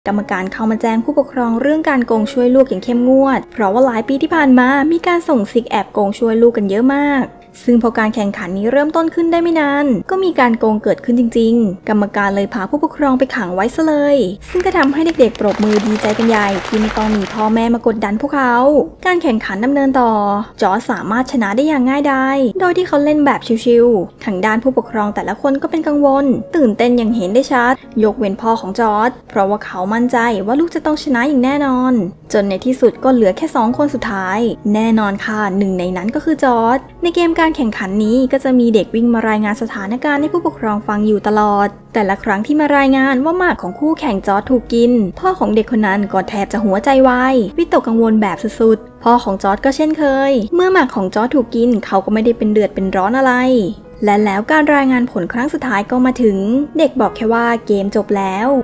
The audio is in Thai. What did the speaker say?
กรรมการเข้ามาแจ้งผู้ปกครองเรื่องการโกงช่วยลูกอย่างเข้มงวดเพราะว่าหลายปีที่ผ่านมามีการส่งซิกแอบโกงช่วยลูกกันเยอะมากซึ่งพอการแข่งขันนี้เริ่มต้นขึ้นได้ไม่นานก็มีการโกงเกิดขึ้นจริงๆกรรมการเลยพาผู้ปกครองไปขังไว้ซะเลยซึ่งก็ทำให้เด็กๆปรบมือดีใจกันใหญ่ที่ไม่ต้องมีพ่อแม่มากดดันพวกเขาการแข่งขันดำเนินต่อจอร์จสามารถชนะได้อย่างง่ายดายโดยที่เขาเล่นแบบชิวๆทางด้านผู้ปกครองแต่ละคนก็เป็นกังวลตื่นเต้นอย่างเห็นได้ชัดยกเว้นพ่อของจอร์จเพราะว่าเขามั่นใจว่าลูกจะต้องชนะอย่างแน่นอนจนในที่สุดก็เหลือแค่2คนสุดท้ายแน่นอนค่ะหนึ่งในนั้นก็คือจอร์จในเกมการแข่งขันนี้ก็จะมีเด็กวิ่งมารายงานสถานการณ์ให้ผู้ปกครองฟังอยู่ตลอดแต่ละครั้งที่มารายงานว่าหมากของคู่แข่งจอร์จถูกกินพ่อของเด็กคนนั้นก็แทบจะหัวใจวายวิตกกังวลแบบสุดๆพ่อของจอร์จก็เช่นเคยเมื่อหมากของจอร์จถูกกินเขาก็ไม่ได้เป็นเดือดเป็นร้อนอะไรและแล้วการรายงานผลครั้งสุดท้ายก็มาถึงเด็กบอกแค่ว่าเกมจบแล้ว